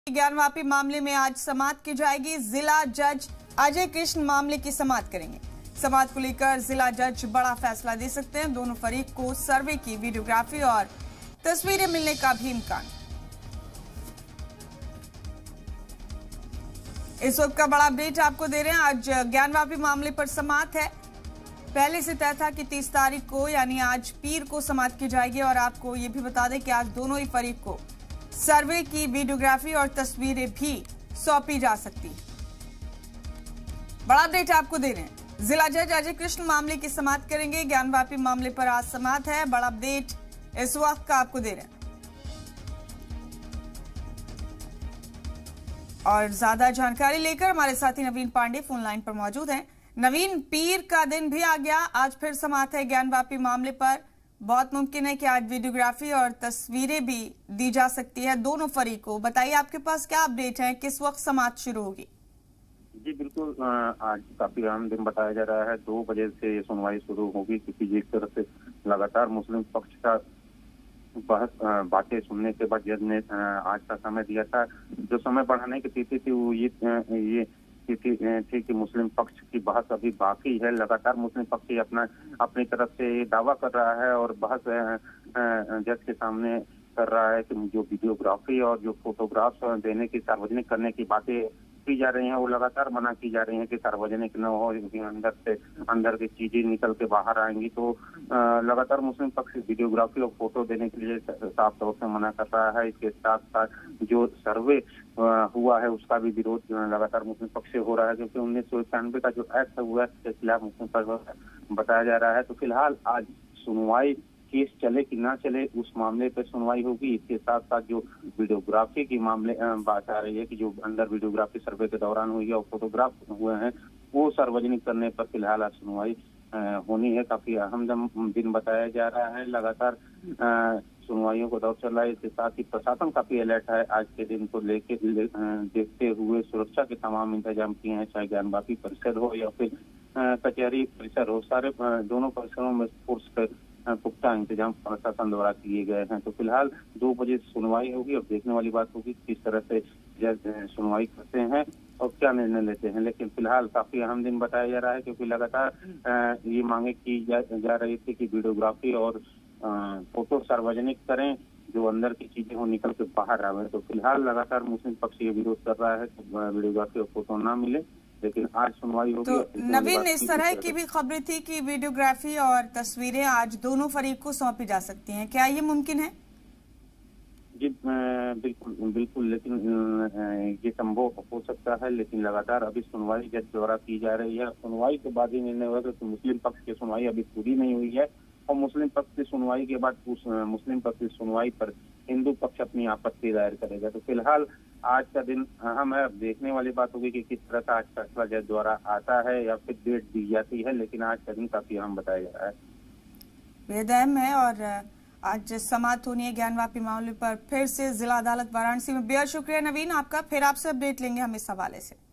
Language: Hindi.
ज्ञानवापी मामले में आज समाअत की जाएगी। जिला जज अजय कृष्ण मामले की समाअत करेंगे। समाअत को लेकर जिला जज बड़ा फैसला दे सकते हैं। दोनों फरीक को सर्वे की वीडियोग्राफी और तस्वीरें मिलने का भी इम्कान। इस वक्त का बड़ा अपडेट आपको दे रहे हैं। आज ज्ञानवापी मामले पर समाअत है। पहले से तय था कि 30 तारीख को यानी आज पीर को समाअत की जाएगी और आपको ये भी बता दें कि आज दोनों ही फरीक को सर्वे की वीडियोग्राफी और तस्वीरें भी सौंपी जा सकती है। बड़ा अपडेट आपको दे रहे हैं। जिला जज अजय कृष्ण मामले की समाअत करेंगे। ज्ञानवापी मामले पर आज समाअत है। बड़ा अपडेट इस वक्त का आपको दे रहे हैं और ज्यादा जानकारी लेकर हमारे साथी नवीन पांडे फोन लाइन पर मौजूद हैं। नवीन, पीर का दिन भी आ गया, आज फिर समाअत है ज्ञानवापी मामले पर। बहुत मुमकिन है कि आज वीडियोग्राफी और तस्वीरें भी दी जा सकती है दोनों फरीक को। बताइए आपके पास क्या अपडेट है, किस वक्त समाअत शुरू होगी? जी बिल्कुल, आज काफी अहम दिन बताया जा रहा है। 2 बजे से ये सुनवाई शुरू होगी, क्योंकि एक तरफ से लगातार मुस्लिम पक्ष का बातें सुनने के बाद जज ने आज का समय दिया था। जो समय बढ़ाने की तिथि थी वो ये तिथि थी कि मुस्लिम पक्ष की बहस अभी बाकी है। लगातार मुस्लिम पक्ष अपनी तरफ से दावा कर रहा है और बहस जज के सामने कर रहा है कि जो वीडियोग्राफी और जो फोटोग्राफ्स देने की, सार्वजनिक करने की बातें की जा रही हैं, वो लगातार मना की जा रही हैं कि सार्वजनिक न हो, अंदर की चीजें निकल के बाहर आएंगी। तो लगातार मुस्लिम पक्ष वीडियोग्राफी और फोटो देने के लिए साफ तौर से मना कर रहा है। इसके साथ साथ जो सर्वे हुआ है उसका भी विरोध लगातार मुस्लिम पक्ष से हो रहा है, क्योंकि 1991 का जो एक्ट है वो एक्ट के खिलाफ मुस्लिम पक्ष बताया जा रहा है। तो फिलहाल आज सुनवाई, केस चले कि ना चले, उस मामले पर सुनवाई होगी। इसके साथ साथ जो वीडियोग्राफी की मामले बात आ रही है कि जो अंदर वीडियोग्राफी सर्वे के दौरान हुई है और फोटोग्राफ हुए हैं वो सार्वजनिक करने पर फिलहाल आज सुनवाई होनी है। काफी अहम दिन बताया जा रहा है। लगातार सुनवाइयों को दौर चल रहा है। इसके साथ ही प्रशासन काफी अलर्ट है। आज के दिन को लेके देखते हुए सुरक्षा के तमाम इंतजाम किए हैं, चाहे ज्ञानवापी परिसर हो या फिर कचहरी परिसर हो। सारे दोनों परिसरों में फोर्स पर पुख्ता इंतजाम प्रशासन द्वारा किए गए हैं। तो फिलहाल 2 बजे सुनवाई होगी और देखने वाली बात होगी किस तरह से जज सुनवाई करते हैं और क्या निर्णय लेते हैं। लेकिन फिलहाल काफी अहम दिन बताया जा रहा है, क्योंकि लगातार ये मांगे की जा रही थी कि वीडियोग्राफी और फोटो सार्वजनिक करें, जो अंदर की चीजें हो निकल के बाहर आवे। तो फिलहाल लगातार मुस्लिम पक्ष ये विरोध कर रहा है कि वीडियोग्राफी और फोटो ना मिले, लेकिन आज सुनवाई होगी। तो नवीन, इस तरह की भी खबरें थी कि वीडियोग्राफी और तस्वीरें आज दोनों फरीक को सौंपी जा सकती हैं, क्या ये मुमकिन है? जी बिल्कुल, लेकिन ये संभव हो सकता है, लेकिन लगातार अभी सुनवाई जज द्वारा की जा रही है। सुनवाई के बाद ही निर्णय होगा, क्योंकि मुस्लिम पक्ष की सुनवाई अभी पूरी नहीं हुई है और मुस्लिम पक्ष की सुनवाई के बाद मुस्लिम पक्ष की सुनवाई पर हिंदू पक्ष अपनी आपत्ति दायर करेगा। तो फिलहाल आज का दिन अहम है। अब देखने वाली बात होगी कि किस तरह का आज फैसला जज द्वारा आता है या फिर डेट दी जाती है, लेकिन आज का दिन काफी अहम बताया जा रहा है। बेहद अहम है और आज समाअत होनी है ज्ञानवापी मामले पर। फिर से जिला अदालत वाराणसी में। बेहद शुक्रिया नवीन आपका, फिर आपसे अपडेट लेंगे हम इस हवाले से।